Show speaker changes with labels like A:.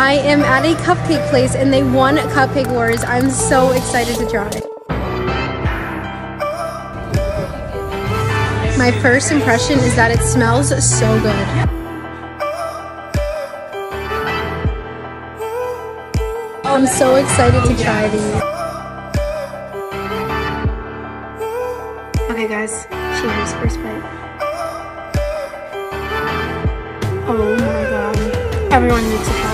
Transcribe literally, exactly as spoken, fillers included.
A: I am at a cupcake place and they won Cupcake Wars. I'm so excited to try. My first impression is that it smells so good. I'm so excited to try these. Okay guys, cheers, first bite. Oh my god. Everyone needs to try.